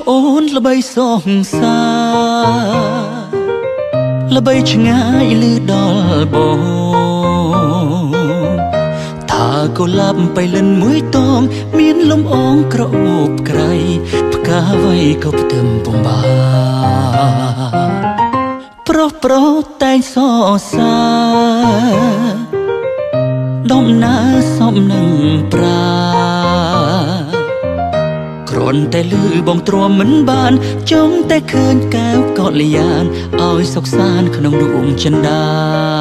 អូនល្បីសងសាល្បីឆ្ងាយលឺដល់បងថាកុលាបបៃលិនមួយតងមានលំអងក្រអូបក្រៃផ្កាអ្វីក៏ផ្ទឹមពំបាប្រុសតែងសរសើរដំណើរសមនឹងប្រាគ្រាន់តែលឺបងទ្រាំមិនបានចង់តែឃើញកែវកល្យានឲ្យសុខសាន្តក្នុងដួងចិន្តា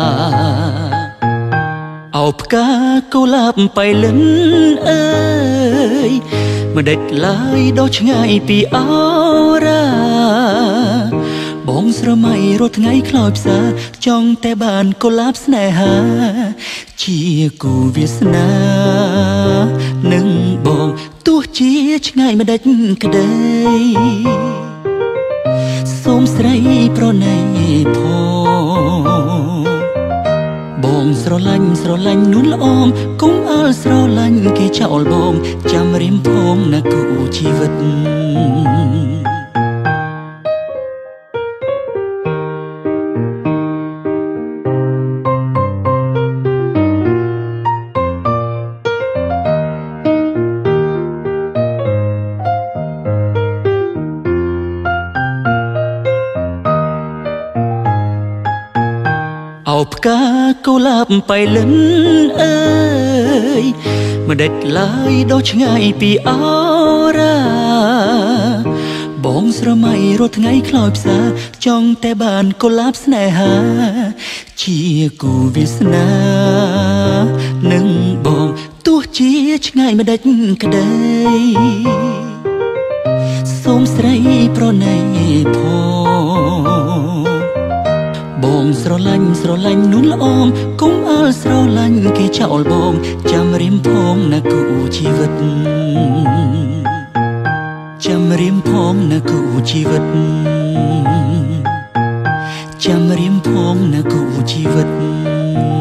អោផ្កាកុលាបបៃលិនអើយមិនដេចឡើយដល់ឆ្ងាយពីអរ៉ាបងស្រមៃរត់ថ្ងៃខ្លោចផ្សាចង់តែបានកុលាបស្នេហាជាគូវាសនានឹងបងទោះជាឆ្ងាយមិនដេចក្ដីសូមស្រីប្រណីផងបងស្រឡាញ់នួនល្អមកុំអើស្រឡាញ់គេចោលបងចាំរៀមផងណាគូជីវិតអោផ្កាកុលាបបៃលិនអើយមិនដេចឡើយដល់ឆ្ងាយពីអរ៉ាបងស្រមៃរត់ថ្ងៃខ្លោចផ្សាចង់តែបានកុលាបស្នេហាជាគូវាសនានឹងបងទោះជាឆ្ងាយមិនដេចក្ដីសូមស្រីប្រណីផងបងស្រឡាញ់នួនល្អមកុំអើស្រឡាញ់គេចោលបងចាំរៀមផងណាគូជីវិតចាំរៀមផងណាគូជីវិតចាំរៀមផងណាគូជីវិត